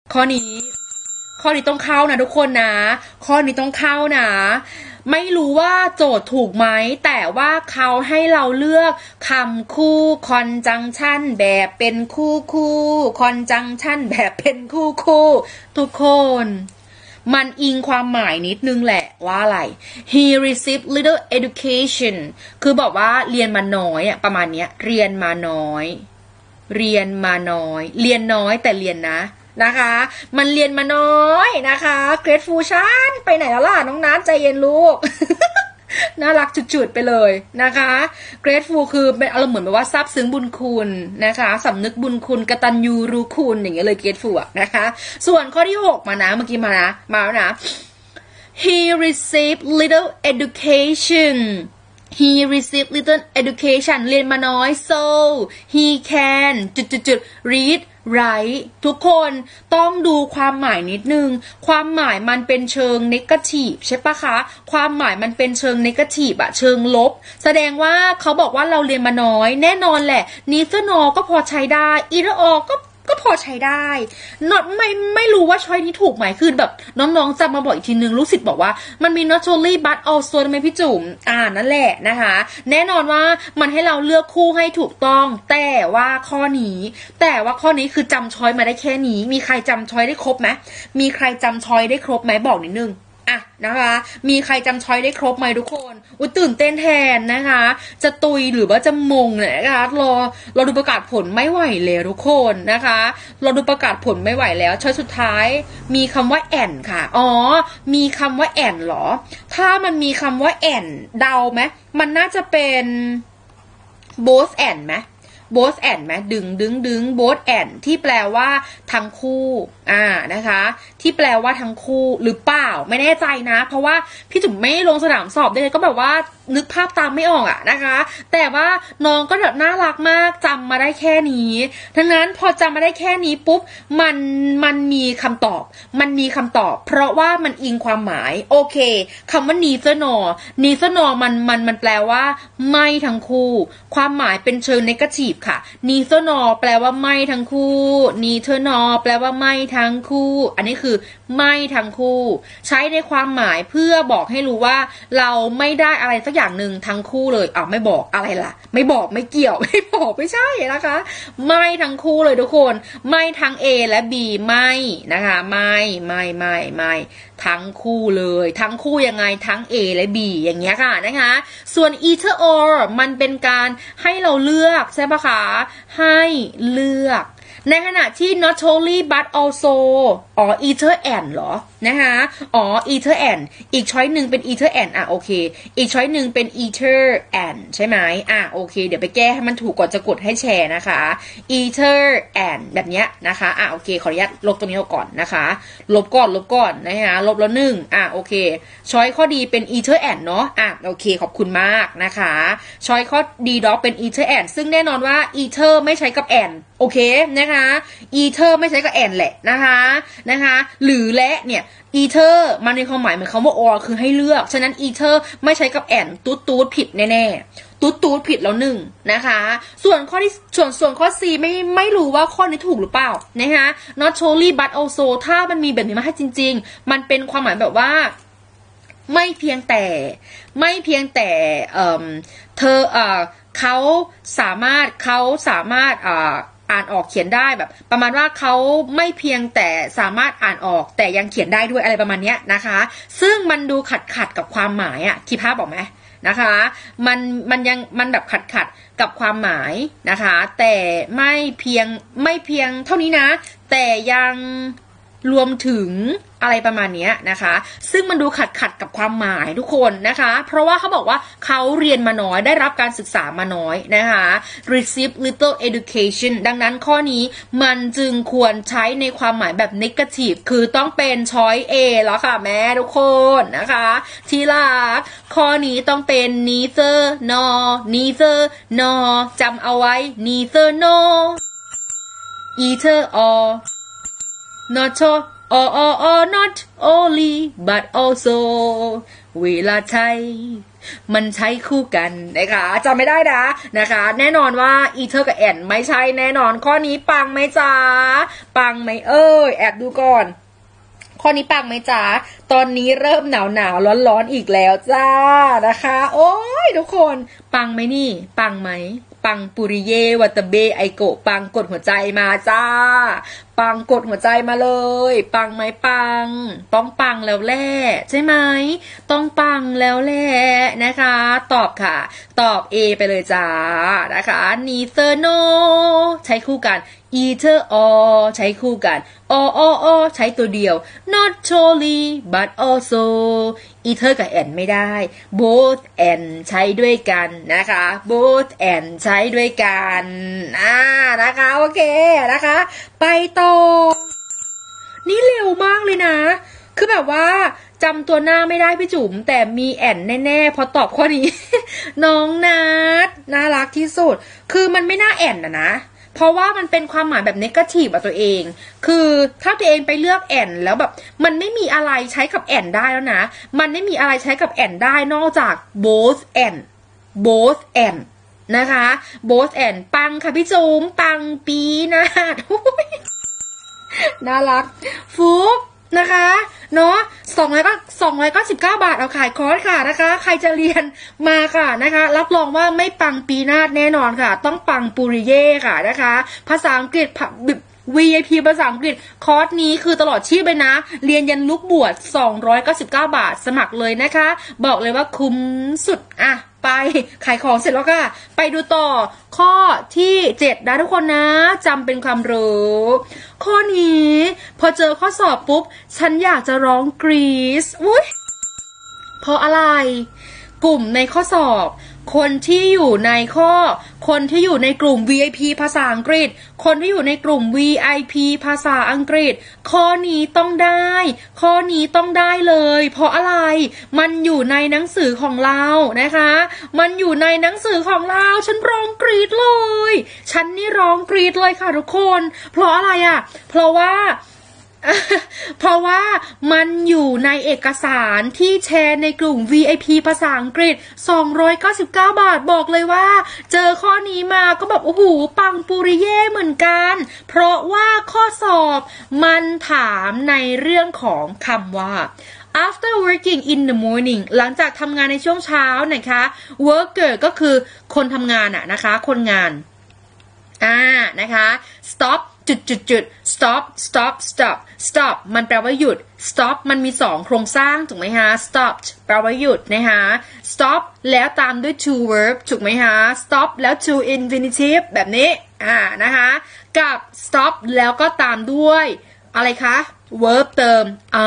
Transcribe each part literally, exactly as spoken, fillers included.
ข้อนี้ข้อนี้ต้องเข้านะทุกคนนะข้อนี้ต้องเข้านะไม่รู้ว่าโจทย์ถูกไหมแต่ว่าเขาให้เราเลือกคำคู่ conjunction แบบเป็นคู่คู่ conjunction แบบเป็นคู่คู่ทุกคนมันอิงความหมายนิดนึงแหละว่าอะไร he received little education คือบอกว่าเรียนมาน้อยอะประมาณเนี้ยเรียนมาน้อยเรียนมาน้อยเรียนน้อยแต่เรียนนะนะคะมันเรียนมาน้อยนะคะ grateful ชันไปไหนแล้วล่ะน้องน้ำใจเย็นลูก น่ารักจุดๆไปเลยนะคะ grateful คือเป็นอารมณ์เหมือนแบบว่าซาบซึ้งบุญคุณนะคะสำนึกบุญคุณกตัญญูรู้คุณอย่างเงี้ยเลย grateful อะนะคะส่วนข้อที่หกมานะเมื่อกี้มานะมาแล้วนะ he received little education he received little education เรียนมาน้อย so he can จุดๆ read right ทุกคนต้องดูความหมายนิดนึงความหมายมันเป็นเชิง negative ใช่ปะคะความหมายมันเป็นเชิง negative อะเชิงลบแสดงว่าเขาบอกว่าเราเรียนมาน้อยแน่นอนแหละ neither nor ก็พอใช้ได้ either or ก็ก็พอใช้ได้ not ไม่ไม่รู้ว่าช้อยนี้ถูกไหมคือแบบน้องๆจำมาบอกอีกทีนึงลูกศิษย์บอกว่ามันมี not only but also ทำไมพี่จุ๋มอ่านั่นแหละนะคะแน่นอนว่ามันให้เราเลือกคู่ให้ถูกต้องแต่ว่าข้อนี้แต่ว่าข้อนี้คือจำช้อยมาได้แค่นี้มีใครจำช้อยได้ครบไหมมีใครจำช้อยได้ครบไหมบอกนิดนึงอ่ะนะคะมีใครจำช้อยได้ครบไหมทุกคนอุ้ยตื่นเต้นแทนนะคะจะตุยหรือว่าจะมงเนี่ยนะคะรอเราดูประกาศผลไม่ไหวแล้วทุกคนนะคะเราดูประกาศผลไม่ไหวแล้วช้อยสุดท้ายมีคำว่าแอนค่ะอ๋อมีคำว่าแอนเหรอถ้ามันมีคำว่าแอนเดาไหมมันน่าจะเป็นโบสแอนไหมboth and ไหมดึงดึงดึง both and ที่แปลว่าทั้งคู่อ่านะคะที่แปลว่าทั้งคู่หรือเปล่าไม่แน่ใจนะเพราะว่าพี่จุ๋มไม่ลงสนามสอบได้ก็แบบว่านึกภาพตามไม่ออกอะนะคะแต่ว่าน้องก็แบบน่ารักมากจำมาได้แค่นี้ทั้งนั้นพอจำมาได้แค่นี้ปุ๊บมันมันมีคำตอบมันมีคำตอบเพราะว่ามันอิงความหมายโอเคคำว่า neither nor neither nor มันมันมันแปลว่าไม่ทั้งคู่ความหมายเป็นเชิง negativeค่ะ neither nor แปลว่าไม่ทั้งคู่ neither nor แปลว่าไม่ทั้งคู่อันนี้คือไม่ทั้งคู่ใช้ในความหมายเพื่อบอกให้รู้ว่าเราไม่ได้อะไรสักอย่างหนึ่งทั้งคู่เลยอ้าวไม่บอกอะไรล่ะไม่บอกไม่เกี่ยวไม่บอกไม่ใช่นะคะไม่ทั้งคู่เลยทุกคนไม่ทั้ง A และ B ไม่นะคะไม่ไม่ไม่ไม่ทั้งคู่เลยทั้งคู่ยังไงทั้ง A และ B อย่างเงี้ยค่ะนะคะส่วน either or มันเป็นการให้เราเลือกใช่ปะคะให้เลือกในขณะที่ not only but also อ๋อ either and เหรอนะคะอ๋อ either and อีกช้อยหนึ่งเป็น either and อ่ะโอเคอีกช้อยหนึ่งเป็น either and ใช่ไหมอ่ะโอเคเดี๋ยวไปแก้ให้มันถูกก่อนจะกดให้แชร์นะคะ either and แบบเนี้ยนะคะอ่ะโอเคขออนุญาตลบตรงนี้ก่อนนะคะลบก่อนลบก่อนนะคะลบแล้วหนึ่งอ่ะโอเคช้อยข้อดีเป็น either and เนาะอ่ะโอเคขอบคุณมากนะคะช้อยข้อดีด็อกเป็น either and ซึ่งแน่นอนว่า either ไม่ใช้กับ and โอเคนะคะ either ไม่ใช้กับ and แหละนะคะนะคะหรือและเนี่ย either มันในความหมายเหมือนคำว่า or คือให้เลือกฉะนั้น either ไม่ใช้กับ and ตูดตูดผิดแน่ๆตูดตูดผิดแล้วหนึ่งนะคะส่วนข้อที่ส่วนส่วนข้อ C ไม่ไม่รู้ว่าข้อนี้ถูกหรือเปล่านะคะ not only but also ถ้ามันมีแบบนี้มาให้จริงๆมันเป็นความหมายแบบว่าไม่เพียงแต่ไม่เพียงแต่เอ่อเธอเอ่อเขาสามารถเขาสามารถอ่าอ่านออกเขียนได้แบบประมาณว่าเขาไม่เพียงแต่สามารถอ่านออกแต่ยังเขียนได้ด้วยอะไรประมาณนี้นะคะซึ่งมันดูขัดขัดกับความหมายอะคิดภาพบอกไหมนะคะมันมันยังมันแบบขัดขัดกับความหมายนะคะแต่ไม่เพียงไม่เพียงเท่านี้นะแต่ยังรวมถึงอะไรประมาณนี้นะคะซึ่งมันดูขัดขัดกับความหมายทุกคนนะคะเพราะว่าเขาบอกว่าเขาเรียนมาน้อยได้รับการศึกษามาน้อยนะคะ receive little education ดังนั้นข้อนี้มันจึงควรใช้ในความหมายแบบ negative คือต้องเป็น choice A แล้วค่ะแม่ทุกคนนะคะที่รักข้อนี้ต้องเป็น neither nor neither nor จำเอาไว้ neither nor either or not or or or not only but also เวลาใช้มันใช้คู่กันนะคะจำไม่ได้นะนะคะแน่นอนว่าอีเธอกับแอนไม่ใช่แน่นอนข้อนี้ปังไหมจ๊ะปังไหมเอ้ยแอบดูก่อนข้อนี้ปังไหมจ๊ะตอนนี้เริ่มหนาวหนาวร้อนร้อนอีกแล้วจ้านะคะโอ้ยทุกคนปังไหมนี่ปังไหมปังปุริเยวัตเบไอโกะปังกดหัวใจมาจ้าปังกดหัวใจมาเลยปังไหมปังต้องปังแล้วแหละใช่ไหมต้องปังแล้วแหละนะคะตอบค่ะตอบ A ไปเลยจ้านะคะ neither no ใช้คู่กัน either or ใช้คู่กัน or or or ใช้ตัวเดียว not only but also either กับ and ไม่ได้ both and ใช้ด้วยกันนะคะ both and ใช้ด้วยกันอ่านะคะโอเคนะคะไปต่อนี่เร็วมากเลยนะคือแบบว่าจำตัวหน้าไม่ได้พี่จุ๋มแต่มีแอนแน่ๆพอตอบข้อนี้ น้องนัทน่ารักที่สุดคือมันไม่น่าแอนนะนะเพราะว่ามันเป็นความหมายแบบเนกาทีฟอะตัวเองคือถ้าตัวเองไปเลือกแอนแล้วแบบมันไม่มีอะไรใช้กับแอนได้แล้วนะมันไม่มีอะไรใช้กับแอนได้นอกจาก both and both and นะคะ both and ปังค่ะพี่จุ๋มปังปีนะน่ารักฟุ๊กนะคะเนาะสองร้อยก็สองร้อยเก้าสิบเก้าบาทเอาขายคอร์สค่ะนะคะใครจะเรียนมาค่ะนะคะรับรองว่าไม่ปังปีนาศแน่นอนค่ะต้องปังปุริเย่ค่ะนะคะภาษาอังกฤษ วี ไอ พี ภาษาอังกฤษคอร์สนี้คือตลอดชีพเลยนะเรียนยันลุกบวชสองร้อยเก้าสิบเก้าบาทสมัครเลยนะคะบอกเลยว่าคุ้มสุดอ่ะไปขายของเสร็จแล้วค่ะไปดูต่อข้อที่เจ็ดนะทุกคนนะจำเป็นความรู้ข้อนี้พอเจอข้อสอบปุ๊บฉันอยากจะร้องกรี๊ดอุ๊ยเพราะอะไรกลุ่มในข้อสอบคนที่อยู่ในข้อคนที่อยู่ในกลุ่ม วี ไอ พี ภาษาอังกฤษคนที่อยู่ในกลุ่ม วี ไอ พี ภาษาอังกฤษข้อนี้ต้องได้ข้อนี้ต้องได้เลยเพราะอะไรมันอยู่ในหนังสือของเรานะคะมันอยู่ในหนังสือของเราฉันร้องกรี๊ดเลยฉันนี่ร้องกรี๊ดเลยค่ะทุกคนเพราะอะไรอ่ะเพราะว่าเพราะว่ามันอยู่ในเอกสารที่แชร์ในกลุ่ม วี ไอ พี ภาษาอังกฤษสองร้อยเก้าสิบเก้าบาทบอกเลยว่าเจอข้อนี้มาก็แบบโอ้โหปังปุริเย่เหมือนกันเพราะว่าข้อสอบมันถามในเรื่องของคำว่า after working in the morning หลังจากทำงานในช่วงเช้านะคะ worker ก็คือคนทำงานอะนะคะคนงานอ่านะคะ stop จุดจุดจุด stop stop stop stop มันแปลว่าหยุด stop มันมีสองโครงสร้างถูกไหมคะ stop แปลว่าหยุดนะคะ stop แล้วตามด้วย to verb ถูกไหมคะ stop แล้ว to infinitive แบบนี้อ่านะคะกับ stop แล้วก็ตามด้วยอะไรคะ verb เติม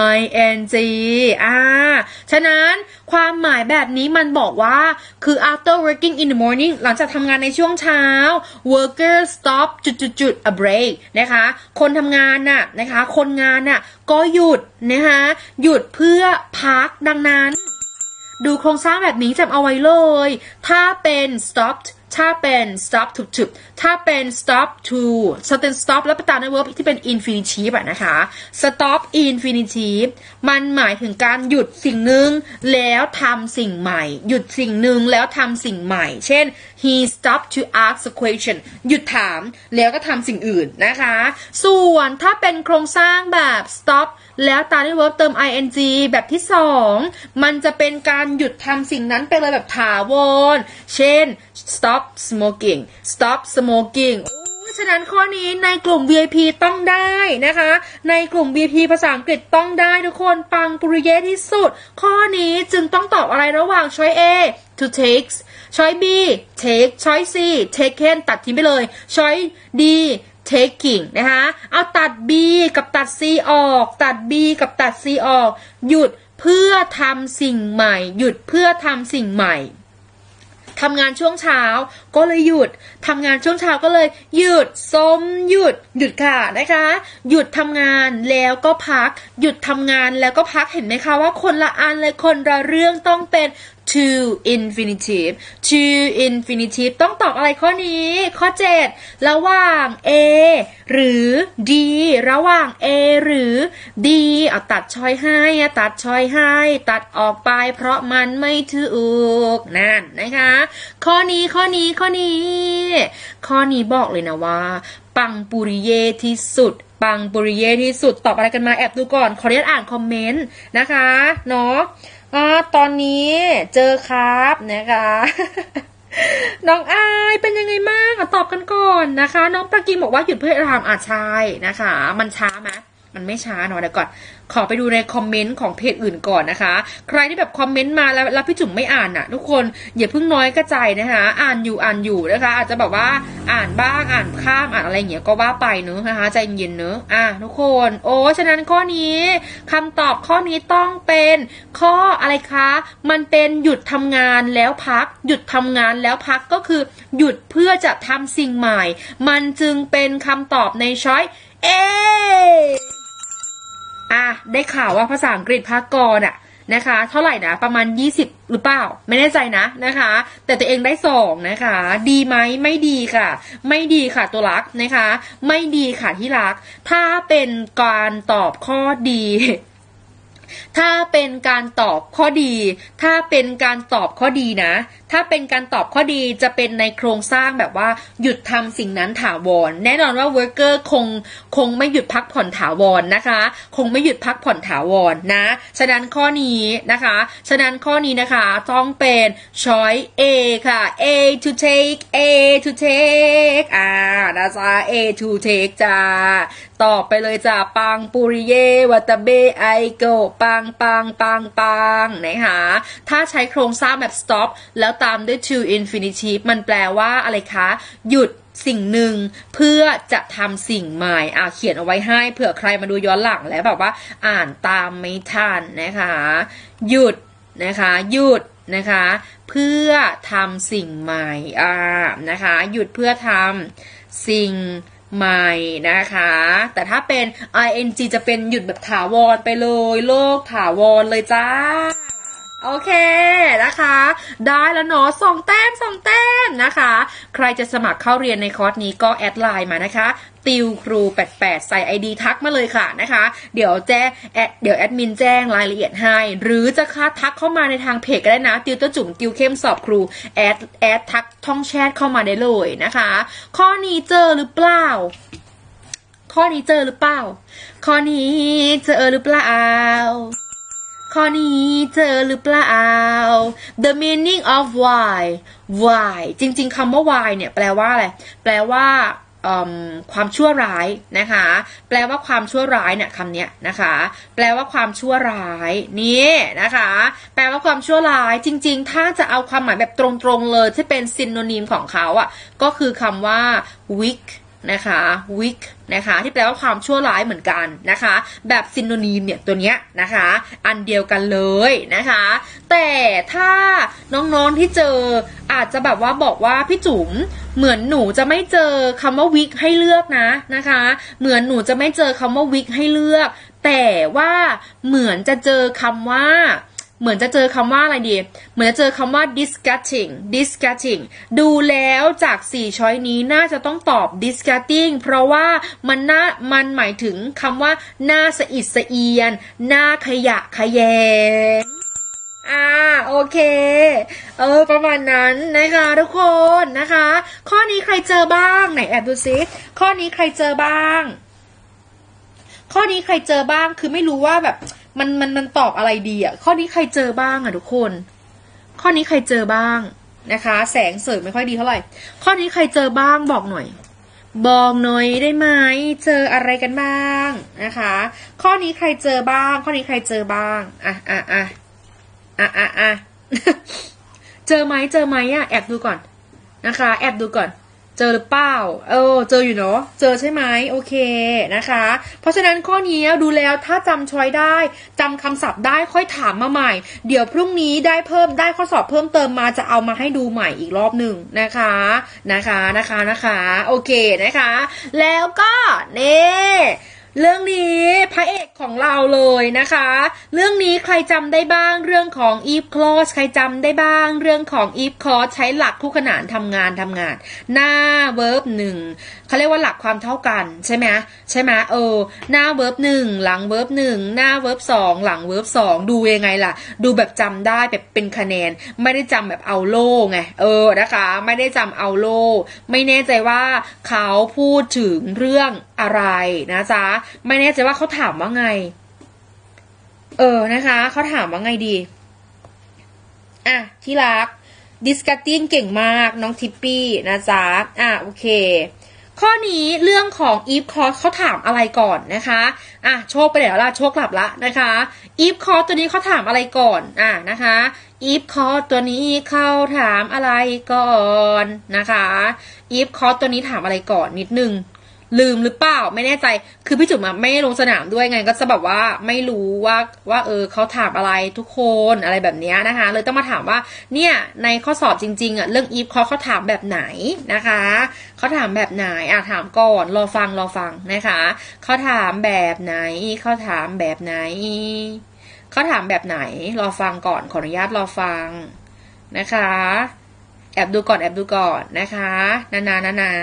ing อ่าฉะนั้นความหมายแบบนี้มันบอกว่าคือ after working in the morning หลังจากทำงานในช่วงเช้า worker stop จุดจุดจุด a break นะคะคนทำงานน่ะนะคะคนงานน่ะก็หยุดนะคะหยุดเพื่อพักดังนั้นดูโครงสร้างแบบนี้จำเอาไว้เลยถ้าเป็น stoppedถ้าเป็น stop ถูกๆถ้าเป็น stop to certain stop แล้วไปตามด้วย verb ที่เป็น infinitive อะนะคะ stop infinitive มันหมายถึงการหยุดสิ่งหนึ่งแล้วทำสิ่งใหม่หยุดสิ่งหนึ่งแล้วทำสิ่งใหม่เช่น he stopped to ask a question หยุดถามแล้วก็ทำสิ่งอื่นนะคะส่วนถ้าเป็นโครงสร้างแบบ stop แล้วตามด้วย verb เติม ing แบบที่สองมันจะเป็นการหยุดทำสิ่งนั้นไปเลยแบบถาวรเช่น stop smoking stop smoking ฉะนั้นข้อนี้ในกลุ่ม วี ไอ พี ต้องได้นะคะในกลุ่ม วี ไอ พี ภาษาอังกฤษต้องได้ทุกคนปังปุริเย่ที่สุดข้อนี้จึงต้องตอบอะไรระหว่าง choice A to take choice B take choice C taken ตัดทิ้งไปเลย choice D taking นะคะเอาตัด B กับตัด C ออกตัด B กับตัด C ออกหยุดเพื่อทำสิ่งใหม่หยุดเพื่อทำสิ่งใหม่ทำงานช่วงเช้าก็เลยหยุดทำงานช่วงเช้าก็เลยหยุดส้มหยุดหยุดค่ะนะคะหยุดทำงานแล้วก็พักหยุดทำงานแล้วก็พักเห็นไหมคะว่าคนละอันเลยคนละเรื่องต้องเป็น to infinitive to infinitive ต้องตอบอะไรข้อนี้ข้อเจ็ดระหว่าง A หรือ D ระหว่าง A หรือ D เอาตัดช้อยให้ตัดช้อยให้ตัดออกไปเพราะมันไม่ถูกนั่นนะคะข้อนี้ข้อนี้ข้อนี้ข้อนี้บอกเลยนะว่าปังปุริเยที่สุดปังปุริเยที่สุดตอบอะไรกันมาแอบดูก่อนขออนุญาตอ่านคอมเมนต์นะคะเนาะอ่าตอนนี้เจอครับนะคะ น้องอายเป็นยังไงบ้างตอบกันก่อนนะคะน้องประกิมบอกว่าหยุดเพื่อทำอาชายนะคะมันช้าไหมมันไม่ช้าเนาะเดี๋ยวก่อนขอไปดูในคอมเมนต์ของเพจอื่นก่อนนะคะใครที่แบบคอมเมนต์มาแล้วแล้วพี่จุ๋มไม่อ่านน่ะทุกคนอย่าเพิ่งน้อยกระใจนะคะอ่านอยู่อ่านอยู่นะคะอาจจะแบบว่าอ่านบ้างอ่านข้ามอ่านอะไรอย่างเงี้ยก็ว่าไปเนอะนะคะใจเย็นเนอะอ่ะทุกคนโอ้ฉะนั้นข้อนี้คำตอบข้อนี้ต้องเป็นข้ออะไรคะมันเป็นหยุดทำงานแล้วพักหยุดทำงานแล้วพักก็คือหยุดเพื่อจะทำสิ่งใหม่มันจึงเป็นคำตอบในช้อยเออ่ะได้ข่าวว่าภาษาอังกฤษภาคกรอะนะคะเท่าไหร่นะประมาณยี่สิบหรือเปล่าไม่แน่ใจนะนะคะแต่ตัวเองได้สองนะคะดีไหมไม่ดีค่ะไม่ดีค่ะตัวรักนะคะไม่ดีค่ะที่รักถ้าเป็นการตอบข้อดีถ้าเป็นการตอบข้อดีถ้าเป็นการตอบข้อดีนะถ้าเป็นการตอบข้อดีจะเป็นในโครงสร้างแบบว่าหยุดทำสิ่งนั้นถาวรแน่นอนว่า worker คงคงไม่หยุดพักผ่อนถาวรนะคะคงไม่หยุดพักผ่อนถาวรนะฉะนั้นข้อนี้นะคะฉะนั้นข้อนี้นะคะต้องเป็น choice A ค่ะ A to take A to take อ่านะจ๊ะ A to take จ้าตอบไปเลยจ้าปังปุริเยวัตเบไอโกปังปังปังปังนะคะถ้าใช้โครงสร้างแบบ stop แล้วตามด้วย to infinitive มันแปลว่าอะไรคะหยุดสิ่งหนึ่งเพื่อจะทำสิ่งใหม่อ่ะเขียนเอาไว้ให้เผื่อใครมาดูย้อนหลังแล้วแบบว่าอ่านตามไม่ทันนะคะหยุดนะคะหยุดนะคะเพื่อทำสิ่งใหม่อ่านะคะหยุดเพื่อทำสิ่งใหม่นะคะแต่ถ้าเป็น ing จะเป็นหยุดแบบถาวรไปเลยโลกถาวรเลยจ้าโอเคนะคะได้แล้วเนาะสองแต้มสองแต้มนะคะใครจะสมัครเข้าเรียนในคอร์สนี้ก็แอดไลน์มานะคะติวครูแปดแปดใส่ ไอ ดี ทักมาเลยค่ะนะคะเดี๋ยวแจ้งเดี๋ยวแอดมินแจ้งรายละเอียดให้หรือจะค่าทักเข้ามาในทางเพจก็ได้นะติวตัวจุ๋มติวเข้มสอบครูแอดแอดทักท่องแชทเข้ามาได้เลยนะคะข้อนี้เจอหรือเปล่าข้อนี้เจอหรือเปล่าข้อนี้เจอหรือเปล่าข้อนี้เจอหรือเปล่า The meaning of why why จริงๆคำว่า why เนี่ยแปลว่าอะไรแปลว่าความชั่วร้ายนะคะแปลว่าความชั่วร้ายเนี่ยคำเนี้ยนะคะแปลว่าความชั่วร้ายนี่นะคะแปลว่าความชั่วร้ายจริงๆถ้าจะเอาความหมายแบบตรงๆเลยที่เป็นซินโนนิมของเขาอ่ะก็คือคำว่า weakนะคะ weak นะคะที่แปลว่าความชั่วร้ายเหมือนกันนะคะแบบซินโนนีมเนี่ยตัวเนี้ยนะคะอันเดียวกันเลยนะคะแต่ถ้าน้องๆที่เจออาจจะแบบว่าบอกว่าพี่จุ๋มเหมือนหนูจะไม่เจอคำว่า weak ให้เลือกนะนะคะเหมือนหนูจะไม่เจอคำว่า weak ให้เลือกแต่ว่าเหมือนจะเจอคำว่าเหมือนจะเจอคำว่าอะไรดีเหมือนจะเจอคำว่า disgusting disgusting ดูแล้วจากสี่ช้อยนี้น่าจะต้องตอบ disgusting เพราะว่ามันน่ามันหมายถึงคำว่าน่าสะอิดสะเอียนน่าขยะขยงอ่าโอเคเออประมาณนั้นนะคะทุกคนนะคะข้อนี้ใครเจอบ้างไหนแอบดูซิข้อนี้ใครเจอบ้างข้อนี้ใครเจอบ้างคือไม่รู้ว่าแบบมันมันมันตอบอะไรดีอ่ะข้อนี้ใครเจอบ้างอ่ะทุกคนข้อนี้ใครเจอบ้างนะคะแสงเสริมไม่ค่อยดีเท่าไหร่ข้อนี้ใครเจอบ้างบอกหน่อยบอกหน่อยได้ไหมเจออะไรกันบ้างนะคะข้อนี้ใครเจอบ้างข้อนี้ใครเจอบ้างอ่ะอ่ะอ่ะอ่ะอ่ะอ่ะเจอไหมเจอไหมอ่ะแอบดูก่อนนะคะแอบดูก่อนเจอหรือเปล่าเออเจออยู่เนาะเจอใช่ไหมโอเคนะคะเพราะฉะนั้นข้อนี้ดูแล้วถ้าจำช้อยได้จำคำศัพท์ได้ค่อยถามมาใหม่เดี๋ยวพรุ่งนี้ได้เพิ่มได้ข้อสอบเพิ่มเติมมาจะเอามาให้ดูใหม่อีกรอบหนึ่งนะคะนะคะนะคะนะคะโอเคนะคะแล้วก็เน่เรื่องนี้พระเอกของของเราเลยนะคะเรื่องนี้ใครจำได้บ้างเรื่องของ if clause ใครจำได้บ้างเรื่องของ if clause ใช้หลักคู่ขนานทำงานทำงานหน้า verb หนึ่งเขาเรียกว่าหลักความเท่ากันใช่ไหมใช่ไหมเออหน้า verb หนึ่งหลัง verb หนึ่งหน้า verb สองหลัง verb สองดูยังไงล่ะดูแบบจำได้แบบเป็นคะแนนไม่ได้จำแบบเอาโล่ไงเออนะคะไม่ได้จำเอาโล่ไม่แน่ใจว่าเขาพูดถึงเรื่องอะไรนะจ๊ะไม่แน่ใจว่าเขาถามว่าไงเออนะคะเขาถามว่าไงดีอ่ะที่รักดิสคัตติ้งเก่งมากน้องทิปปี้นะจ๊ะอ่ะโอเคข้อนี้เรื่องของ if clause เขาถามอะไรก่อนนะคะอ่ะโชคไปแล้วล่ะโชคกลับละนะคะ if clause ตัวนี้เขาถามอะไรก่อนอ่ะนะคะ if clause ตัวนี้เขาถามอะไรก่อนนะคะ if clause ตัวนี้ถามอะไรก่อนนิดนึงลืมหรือเปล่าไม่แน่ใจคือพี่จุ๋มไม่ลงสนามด้วยไงก็จะแบบว่าไม่รู้ว่าว่าเออเขาถามอะไรทุกคนอะไรแบบนี้นะคะเลยต้องมาถามว่าเนี่ยในข้อสอบจริงๆอ่ะเรื่อง if เขาเขาถามแบบไหนนะคะเขาถามแบบไหนอ่ะถามก่อนรอฟังรอฟังนะคะเขาถามแบบไหนเขาถามแบบไหนเขาถามแบบไหนรอฟังก่อนขออนุญาตรอฟังนะคะแอบดูก่อนแอบดูก่อนนะคะนานานานา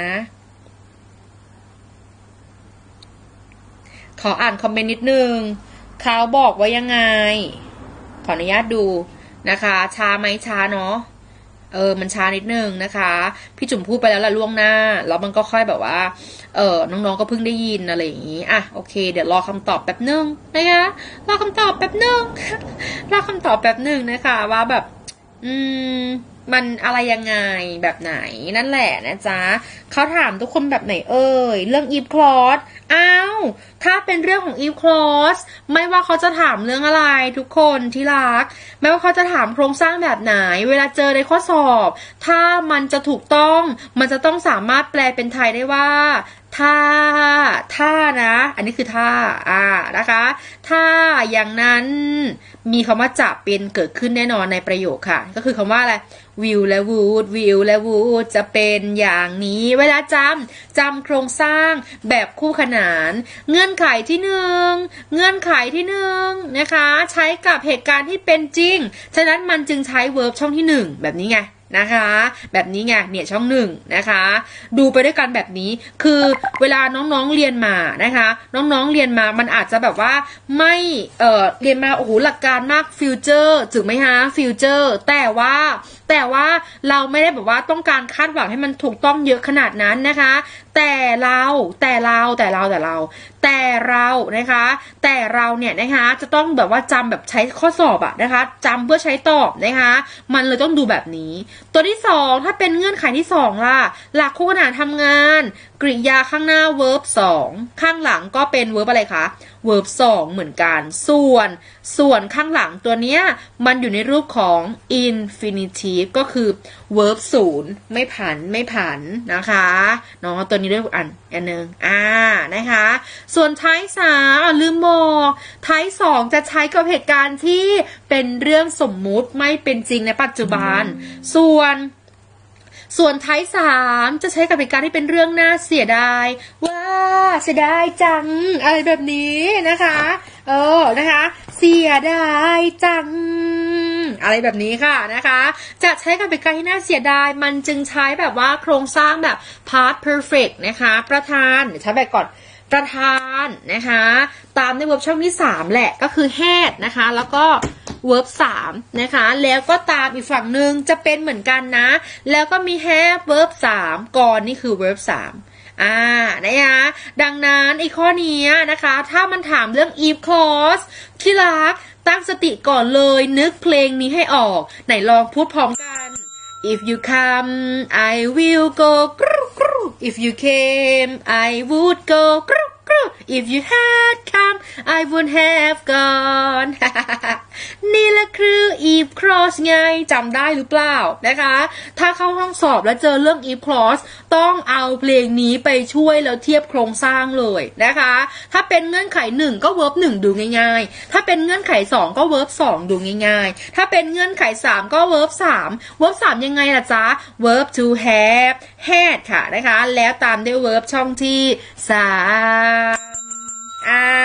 ขออ่านคอมเมนต์นิดนึงเขาบอกว่ายังไงขออนุญาตดูนะคะช้าไหมช้าเนาะเออมันช้านิดนึงนะคะพี่จุ๋มพูดไปแล้วละล่วงหน้าแล้วมันก็ค่อยแบบว่าเออน้องๆก็เพิ่งได้ยินอะไรอย่างนี้อ่ะโอเคเดี๋ยวรอคำตอบแป๊บนึงนะคะรอคำตอบแป๊บนึงรอคำตอบแป๊บนึงนะคะว่าแบบอืมมันอะไรยังไงแบบไหนนั่นแหละนะจ๊ะเขาถามทุกคนแบบไหนเอ่ยเรื่อง if clause อ้าวถ้าเป็นเรื่องของ if clause ไม่ว่าเขาจะถามเรื่องอะไรทุกคนที่รักไม่ว่าเขาจะถามโครงสร้างแบบไหนเวลาเจอในข้อสอบถ้ามันจะถูกต้องมันจะต้องสามารถแปลเป็นไทยได้ว่าถ้าถ้านะอันนี้คือถ้าอ่านะคะถ้าอย่างนั้นมีคำว่าจะเป็นเกิดขึ้นแน่นอนในประโยคค่ะก็คือคำว่าอะไร will และ would will และ would จะเป็นอย่างนี้เวลาจำจำโครงสร้างแบบคู่ขนานเงื่อนไขที่หนึ่งเงื่อนไขที่หนึ่งนะคะใช้กับเหตุการณ์ที่เป็นจริงฉะนั้นมันจึงใช้ verb ช่องที่หนึ่งแบบนี้ไงนะคะแบบนี้ไงเนี่ยช่องหนึ่งนะคะดูไปด้วยกันแบบนี้คือเวลาน้องๆเรียนมานะคะน้องๆเรียนมามันอาจจะแบบว่าไม่เอ่อเรียนมาโอ้โหหลักการมากฟิวเจอร์ถูกไหมฮะฟิวเจอร์แต่ว่าแต่ว่าเราไม่ได้แบบว่าต้องการคาดหวังให้มันถูกต้องเยอะขนาดนั้นนะคะแต่เราแต่เราแต่เราแต่เราแต่เรานะคะแต่เราเนี่ยนะคะจะต้องแบบว่าจำแบบใช้ข้อสอบอะนะคะจำเพื่อใช้ตอบนะคะมันเลยต้องดูแบบนี้ตัวที่สองถ้าเป็นเงื่อนไขที่สองล่ะหลักคู่ขนานทำงานกริยาข้างหน้า verb สองข้างหลังก็เป็น verb อะไรคะ verb สองเหมือนกันส่วนส่วนข้างหลังตัวเนี้ยมันอยู่ในรูปของ infinitive ก็คือ verb ศูนย์ไม่ผันไม่ผันนะคะเนาะตัวนี้ด้วยอันอันนึงอ่านะคะส่วนท้ายสามลืมบอกท้ายสองจะใช้กับเหตุการณ์ที่เป็นเรื่องสมมุติไม่เป็นจริงในปัจจุบันส่วนส่วนท้ายสามจะใช้กับเหตุการณ์ที่เป็นเรื่องน่าเสียดายว้าเสียดายจังอะไรแบบนี้นะคะเออนะคะเสียดายจังอะไรแบบนี้ค่ะนะคะจะใช้กับเหตุการณ์ที่น่าเสียดายมันจึงใช้แบบว่าโครงสร้างแบบ past perfect นะคะประธานเดี๋ยวใช้แบบก่อนประธานนะคะตามใน verb ช่องที่สามแหละก็คือ had นะคะแล้วก็ verb สามนะคะแล้วก็ตามอีกฝั่งหนึ่งจะเป็นเหมือนกันนะแล้วก็มี have verb สามก่อนนี่คือ verb สามอ่านะคะดังนั้นอีกข้อนี้นะคะถ้ามันถามเรื่อง if clause ที่รักตั้งสติก่อนเลยนึกเพลงนี้ให้ออกไหนลองพูดพร้อมกัน if you come I will go if you came I would go if you had come I would have gone นี่แหละคือ if clause ไงจำได้หรือเปล่านะคะถ้าเข้าห้องสอบแล้วเจอเรื่อง if clause ต้องเอาเพลงนี้ไปช่วยแล้วเทียบโครงสร้างเลยนะคะถ้าเป็นเงื่อนไขหนึ่งก็ verb หนึ่งดูง่ายๆถ้าเป็นเงื่อนไขสองก็ verb สองดูง่ายๆถ้าเป็นเงื่อนไขสามก็ verb สาม verb สามยังไงล่ะจ๊ะ verb to have had ค่ะนะคะแล้วตามด้วย verb ช่องที่สามอ่า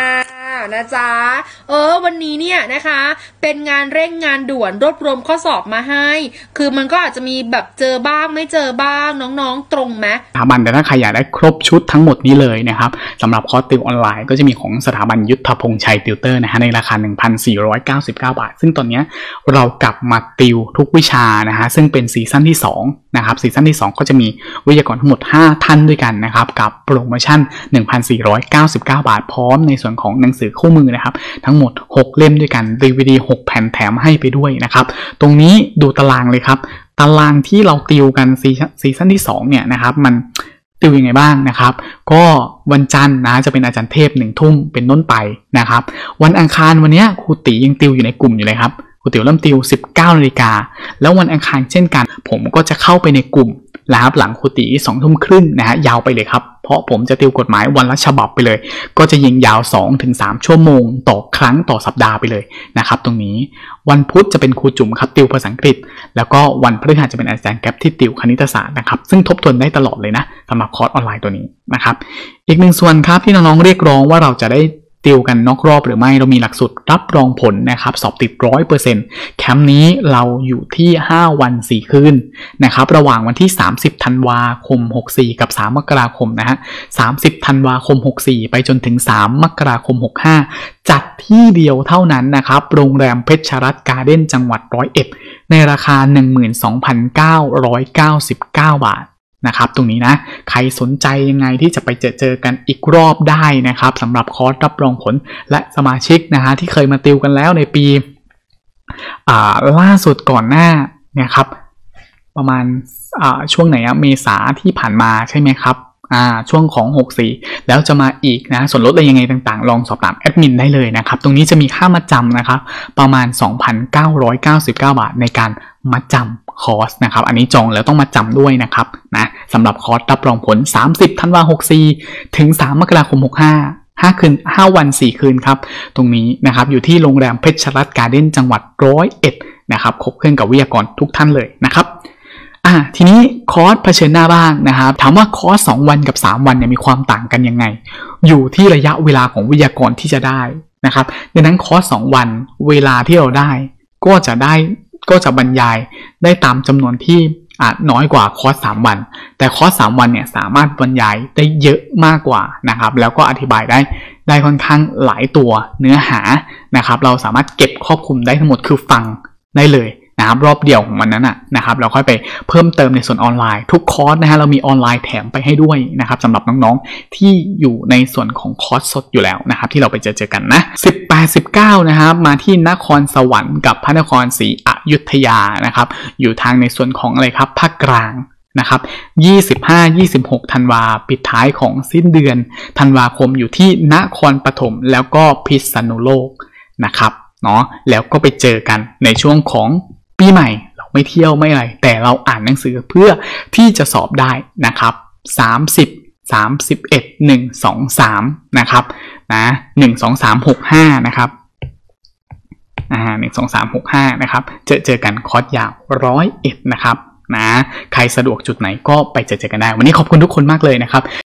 นะจ๊ะเออวันนี้เนี่ยนะคะเป็นงานเร่งงานด่วนรวบรวมข้อสอบมาให้คือมันก็อาจจะมีแบบเจอบ้างไม่เจอบ้างน้องๆตรงไหมสถาบันแต่ถ้าใครอยากได้ครบชุดทั้งหมดนี้เลยนะครับสำหรับคอร์สติวออนไลน์ก็จะมีของสถาบันยุทธพงษ์ชัยติวเตอร์นะฮะในราคา หนึ่งพันสี่ร้อยเก้าสิบเก้า บาทซึ่งตอนนี้เรากลับมาติวทุกวิชานะฮะซึ่งเป็นซีซั่นที่สองนะครับซีซั่นที่สองก็จะมีวิทยากรทั้งหมดห้าท่านด้วยกันนะครับกับโปรโมชั่น หนึ่งพันสี่ร้อยเก้าสิบเก้า บาทพร้อมในส่วนของหนังสือคู่มือนะครับทั้งหมดหกเล่มด้วยกัน ดี วี ดี หกแผ่นแถมให้ไปด้วยนะครับตรงนี้ดูตารางเลยครับตารางที่เราติวกันซีซั่นที่สองเนี่ยนะครับมันติวยังไงบ้างนะครับก็วันจันทร์นะจะเป็นอาจารย์เทพหนึ่งทุ่มเป็นต้นไปนะครับวันอังคารวันนี้ครูตียังติวอยู่ในกลุ่มอยู่เลยครับครูติวเริ่มติว สิบเก้านาฬิกาแล้ววันอังคารเช่นกันผมก็จะเข้าไปในกลุ่มนะครับหลังครูตีสองทุ่มครึ่งนะฮะยาวไปเลยครับเพราะผมจะติวกฎหมายวันละฉบับไปเลยก็จะยิงยาว สองถึงสาม ชั่วโมงต่อครั้งต่อสัปดาห์ไปเลยนะครับตรงนี้วันพุธจะเป็นครูจุ๋มครับติวภาษาอังกฤษแล้วก็วันพฤหัสจะเป็นอาจารย์แก๊ปที่ติวคณิตศาสตร์นะครับซึ่งทบทวนได้ตลอดเลยนะสำหรับคอร์สออนไลน์ตัวนี้นะครับอีกหนึ่งส่วนครับที่น้องๆเรียกร้องว่าเราจะได้ติวกันนอกรอบหรือไม่เรามีหลักสูตรรับรองผลนะครับสอบติด ร้อยเปอร์เซ็นต์ แคมป์นี้เราอยู่ที่ห้าวันสี่คืนนะครับระหว่างวันที่สามสิบธันวาคมหกสี่กับสามมกราคมนะฮะสามสิบธันวาคมหกสี่ไปจนถึงสามมกราคมหกห้าจัดที่เดียวเท่านั้นนะครับโรงแรมเพชรรัตน์การ์เด้นจังหวัดร้อยเอ็ดในราคา หนึ่งหมื่นสองพันเก้าร้อยเก้าสิบเก้า บาทนะครับตรงนี้นะใครสนใจยังไงที่จะไปเจอเจอกันอีกรอบได้นะครับสำหรับคอร์สรับรองผลและสมาชิกนะฮะที่เคยมาติวกันแล้วในปีอ่าล่าสุดก่อนหน้าเนี่ยครับประมาณอ่าช่วงไหนอะเมษาที่ผ่านมาใช่ไหมครับอ่าช่วงของหกสี่แล้วจะมาอีกนะส่วนลดอะไรยังไงต่างๆลองสอบถามแอดมินได้เลยนะครับตรงนี้จะมีค่ามัดจำนะครับประมาณ สองพันเก้าร้อยเก้าสิบเก้า บาทในการมัดจำคอร์สนะครับอันนี้จองแล้วต้องมาจำด้วยนะครับนะสำหรับคอร์สรับรองผลสามสิบธันวาคมหกสี่ถึงสามมกราคมหกห้า ห้าคืนห้าวันสี่คืนครับตรงนี้นะครับอยู่ที่โรงแรมเพชรรัตน์การ์เด้นจังหวัดร้อยเอ็ดนะครับครบเครื่องกับวิทยากรทุกท่านเลยนะครับอ่าทีนี้คอร์สเผชิญหน้าบ้างนะครับถามว่าคอร์สสองวันกับสามวันเนี่ยมีความต่างกันยังไงอยู่ที่ระยะเวลาของวิทยากรที่จะได้นะครับดังนั้นคอร์สสองวันเวลาที่เราได้ก็จะได้ก็จะบรรยายได้ตามจำนวนที่อาจน้อยกว่าคอร์สสามวันแต่คอร์สสามวันเนี่ยสามารถบรรยายได้เยอะมากกว่านะครับแล้วก็อธิบายได้ได้ค่อนข้างหลายตัวเนื้อหานะครับเราสามารถเก็บครอบคลุมได้ทั้งหมดคือฟังได้เลยนะครับรอบเดียวของมันนั้นนะครับเราค่อยไปเพิ่มเติมในส่วนออนไลน์ทุกคอร์สนะฮะเรามีออนไลน์แถมไปให้ด้วยนะครับสำหรับน้องๆที่อยู่ในส่วนของคอร์สสดอยู่แล้วนะครับที่เราไปเจอเจอกันนะสิบแปด สิบเก้านะครับมาที่นครสวรรค์กับพระนครศรีอยุธยานะครับอยู่ทางในส่วนของอะไรครับภาคกลางนะครับยี่สิบห้า ยี่สิบหกธันวาปิดท้ายของสิ้นเดือนธันวาคมอยู่ที่นครปฐมแล้วก็พิษณุโลกนะครับเนาะแล้วก็ไปเจอกันในช่วงของปีใหม่เราไม่เที่ยวไม่อะไรแต่เราอ่านหนังสือเพื่อที่จะสอบได้นะครับสามสิบ สามสิบเอ็ด หนึ่ง สอง สามนะครับนะหนึ่ง สอง สาม หก ห้านะครับอ่าหนึ่ง สอง สาม หก ห้านะครับเจอเจอกันคอร์สยาวหนึ่งร้อยเอ็ดนะครับนะใครสะดวกจุดไหนก็ไปเจอเจอกันได้วันนี้ขอบคุณทุกคนมากเลยนะครับ